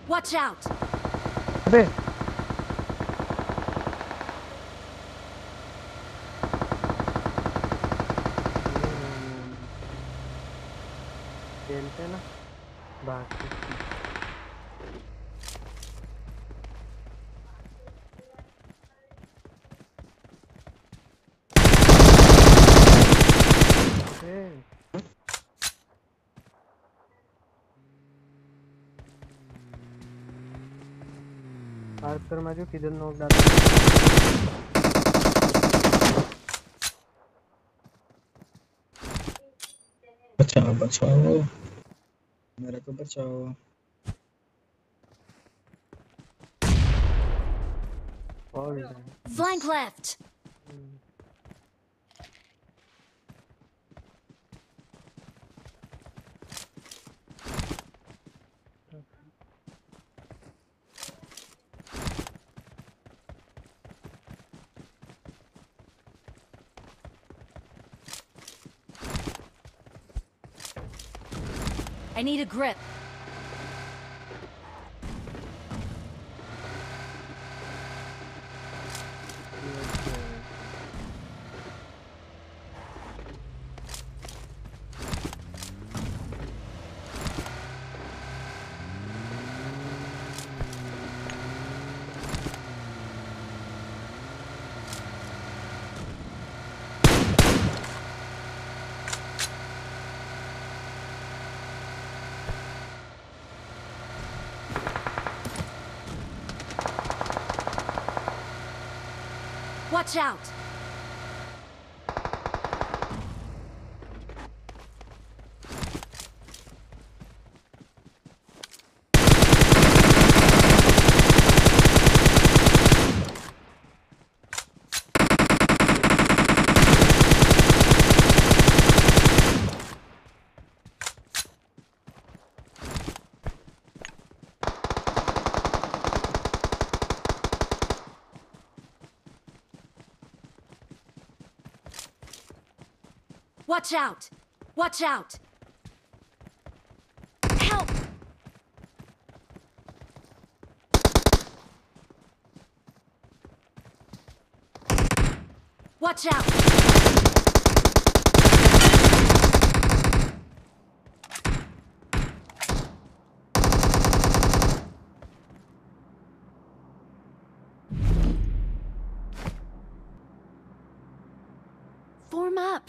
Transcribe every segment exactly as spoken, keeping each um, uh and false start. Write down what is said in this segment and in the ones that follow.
Watch out! अबे खेलते ना बात पार्क कर माजो किधर नोक डाल बचाओ बचाओ मेरे को बचाओ और Flank left! I need a grip. Watch out! Watch out! Watch out! Help! Watch out! Form up!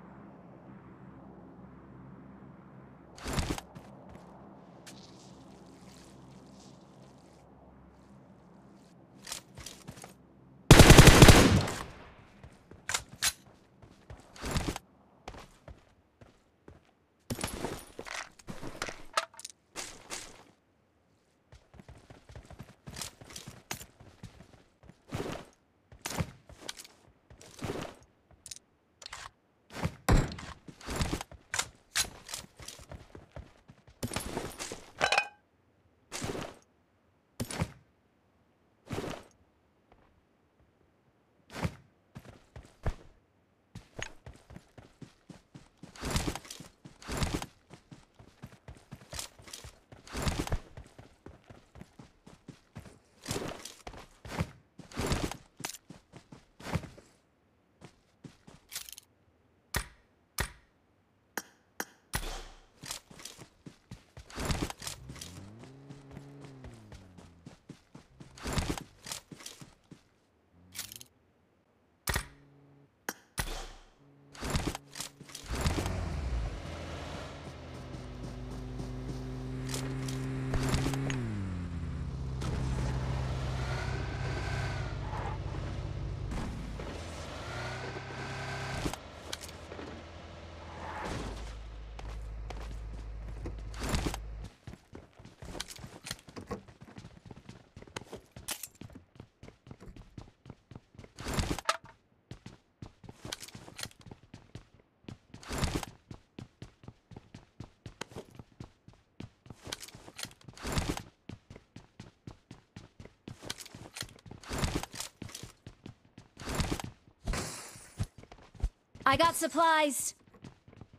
I got supplies.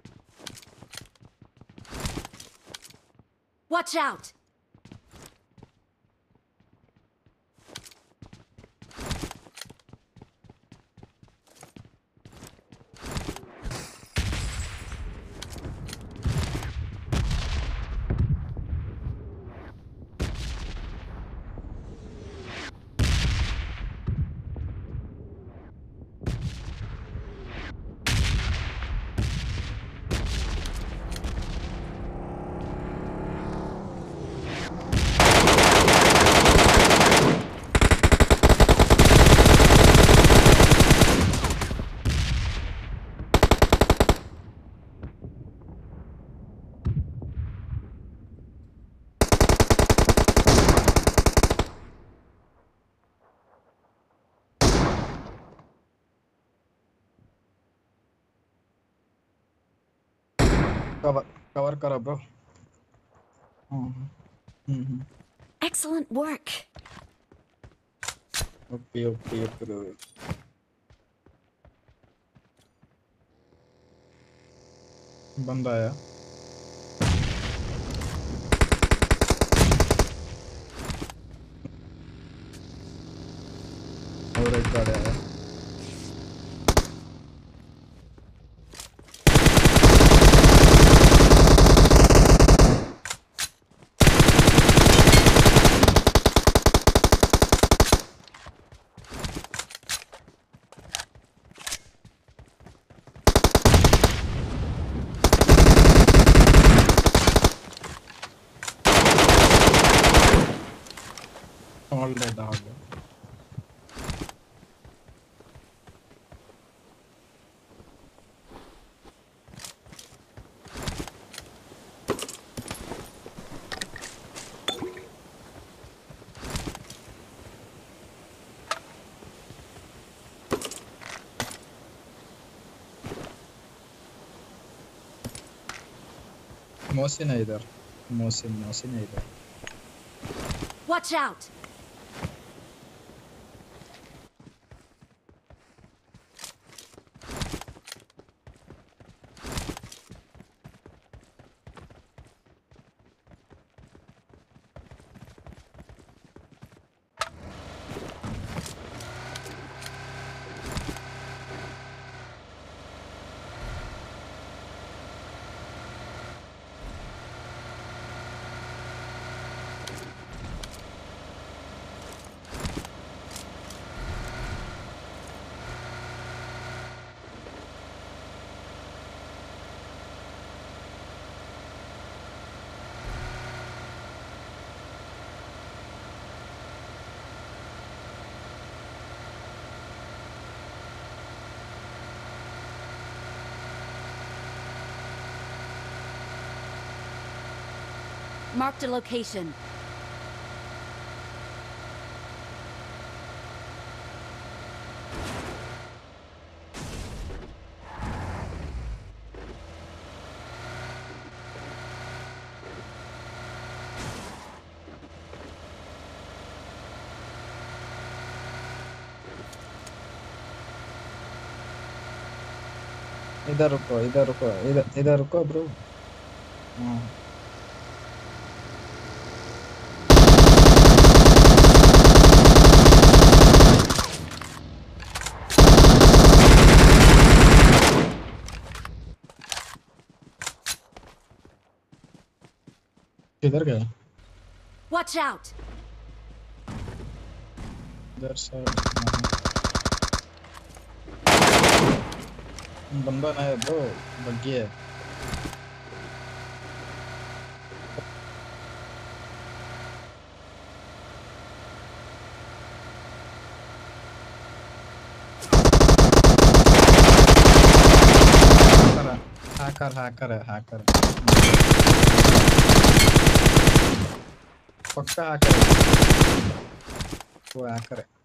Watch out. Cover cover करा bro. Hmm hmm Excellent work. Okay okay bro. बंदा आया. और एक गाड़ी आया. All dead dog. Mohsin है इधर. मोहसिन मोहसिन है इधर. Watch out. Marked a location. इधर रुको इधर रुको इधर इधर रुको ब्रो. हाँ. किधर गया? Watch out. इधर साइड. बंदा ना है ब्रो. बग्गी है. हैकर हैकर है हैकर. पक्का हैकर है. वो हैकर है.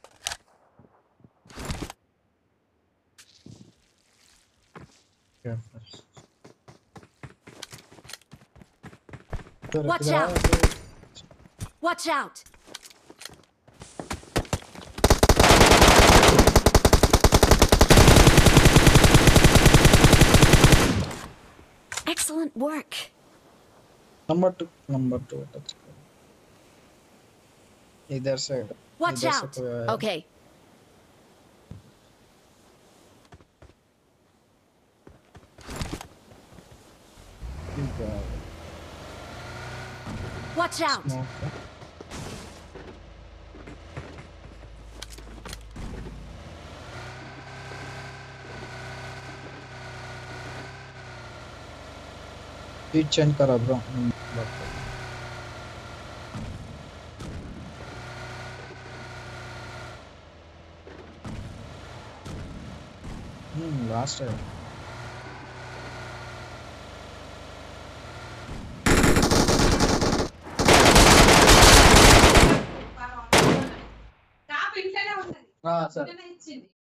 Watch out. Watch out. Excellent work. Number two number two touch. इधर से. Watch out. Okay. Watch out. Change करा ब्रो. हम्म लास्ट है. हाँ सर.